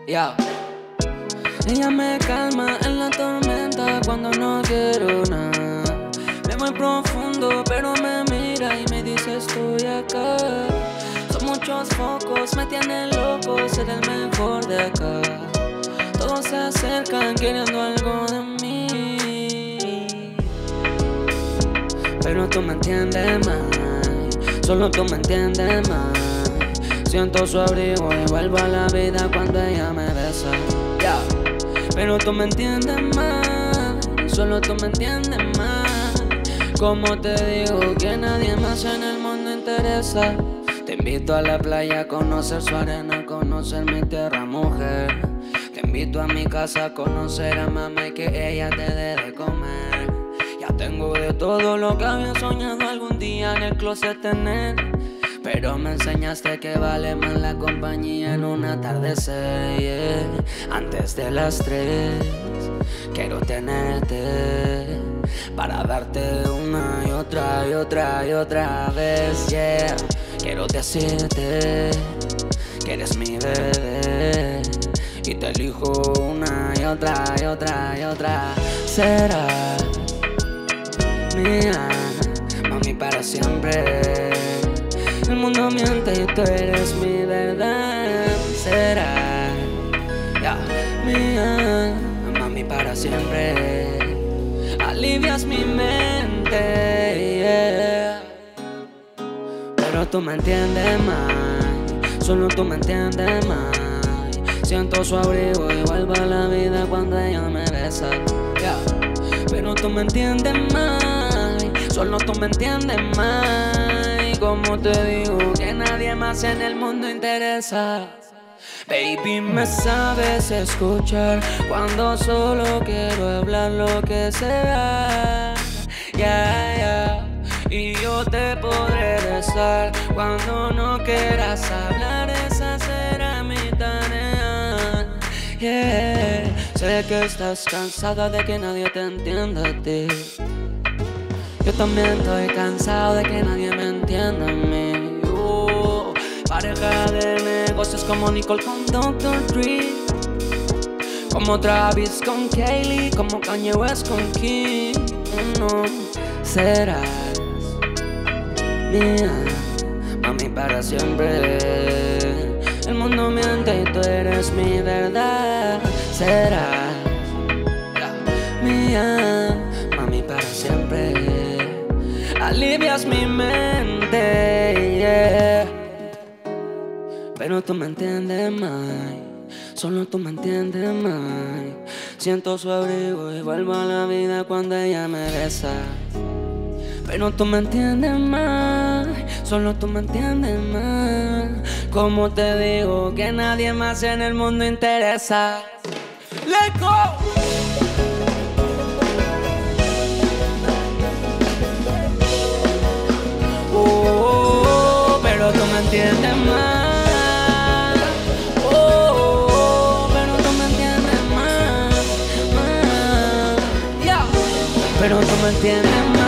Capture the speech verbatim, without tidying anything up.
Yeah. Ella me calma en la tormenta cuando no quiero nada. Me voy profundo pero me mira y me dice estoy acá. Son muchos focos, me tienen loco, ser el mejor de acá. Todos se acercan queriendo algo de mí, pero tú me entiendes más, solo tú me entiendes más. Siento su abrigo y vuelvo a la vida cuando ella me besa. Yeah. Pero tú me entiendes más, solo tú me entiendes más. Como te digo que nadie más en el mundo interesa. Te invito a la playa a conocer su arena, a conocer mi tierra, mujer. Te invito a mi casa a conocer a mamá y que ella te dé de comer. Ya tengo de todo lo que había soñado algún día en el closet tener. Pero me enseñaste que vale más la compañía en un atardecer, yeah. Antes de las tres quiero tenerte para darte una y otra y otra y otra vez, yeah. Quiero decirte que eres mi bebé y te elijo una y otra y otra y otra. Serás mía, mami, para siempre. El mundo miente y tú eres mi verdad. Será yeah, mía, mami, para siempre. Alivias mi mente, yeah. Pero tú me entiendes más, solo tú me entiendes más. Siento su abrigo y vuelvo a la vida cuando ella me besa, yeah. Pero tú me entiendes más, solo tú me entiendes más. Como te digo que nadie más en el mundo interesa. Baby, me sabes escuchar cuando solo quiero hablar lo que sea, yeah, yeah. Y yo te podré besar cuando no quieras hablar, esa será mi tarea, yeah. Sé que estás cansada de que nadie te entienda a ti. Yo también estoy cansado de que nadie me entienda a mí. uh, Pareja de negocios como Nicole con doctor Dre, como Travis con Kaylee, como Kanye West con Kim. No serás mía, mami, para siempre. El mundo miente y tú eres mi verdad. Serás mía, mami, para siempre. Alivias mi mente, yeah. Pero tú me entiendes más, solo tú me entiendes más. Siento su abrigo y vuelvo a la vida cuando ella me besa. Pero tú me entiendes más, solo tú me entiendes más. Como te digo que nadie más en el mundo interesa. Let's go. Pero tú me entiendes más, oh, oh, oh, pero tú me entiendes más, más, yeah. Pero tú me entiendes más.